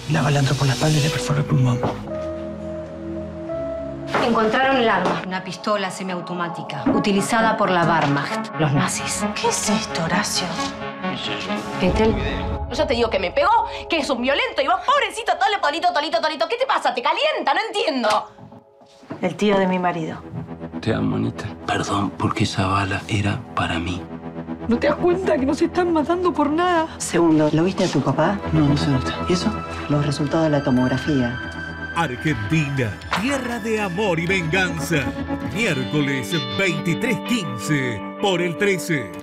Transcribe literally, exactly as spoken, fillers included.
La bala entró por la espalda y le perforó el pulmón. Encontraron el arma, una pistola semiautomática, utilizada por la Wehrmacht, los nazis. ¿Qué es esto, Horacio? Ethel. Yo te digo que me pegó, que es un violento y vos, pobrecito, tole, tolito, tolito, tolito. ¿Qué te pasa? ¿Te calienta? No entiendo. El tío de mi marido. Te amo, Anita. Perdón, porque esa bala era para mí. ¿No te das cuenta que nos están matando por nada? Segundo, ¿lo viste a tu papá? No, no sé dónde está. ¿Y eso? Los resultados de la tomografía. Argentina, tierra de amor y venganza. Miércoles veintitrés quince por el trece.